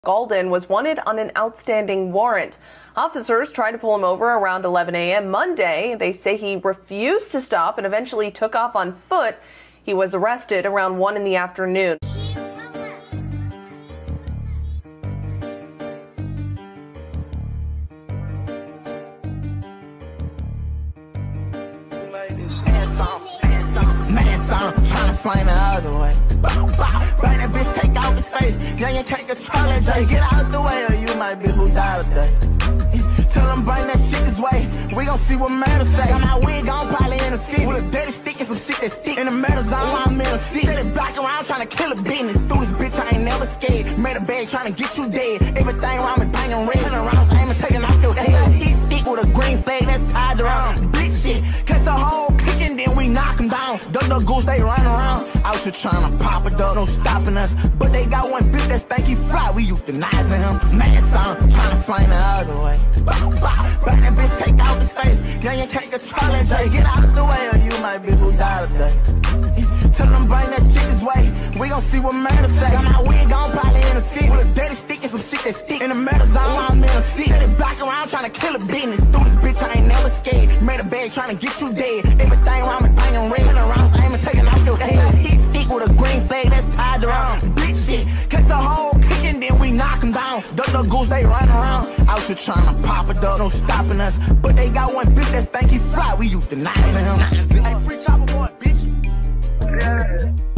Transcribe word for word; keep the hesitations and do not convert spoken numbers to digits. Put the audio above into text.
Golden was wanted on an outstanding warrant. Officers tried to pull him over around eleven a m Monday. They say he refused to stop and eventually took off on foot. He was arrested around one in the afternoon. Tryna slang the other way. Bang that bitch, take out his face. Yeah, you can't control it, Jay. Get out the way, or you might be who died today. Tell him bring that shit this way. We gon' see what murder say. Got my wig on, probably in the city with a dirty stick and some shit that stick. In the murder zone, I'm in the city. Set it back around, tryna kill a business. Through this bitch, I ain't never scared. Made a bag, tryna get you dead. Everything around me banging red. Turn around, so aiming, taking off your head. He stick with a green flag that's tied around. Bitch shit, catch the whole clique and then we knock him down. Duck the goose, they run around. Out here tryna pop it up, no stopping us. But they got one bitch that think he fly. We euthanizing him. Man, son, tryna slang the other way. Bang that bitch, take out his face. Yeah, you can't control it, Jay. Get out of the way, or you might be who died today. Tell them bring that shit this way. We gon' see what murder say. Got my wig on, probably in the city with a dirty stick and some shit that stick. In the murder zone, I'm in the city. Set it back around, tryna kill a business. Through this bitch, I ain't never scared. Made a bag, tryna get you dead. Everything around me banging red. Turn around, so aiming, taking off your head. He stick with a green flag that's tied around. Bitch shit, catch the whole clique and then we knock him down. Duck the goose, they run around. Out here tryna pop it up, no stopping us. But they got one bitch that think he fly. We euthanizing him. Hey, free chopper boy, bitch. Yeah.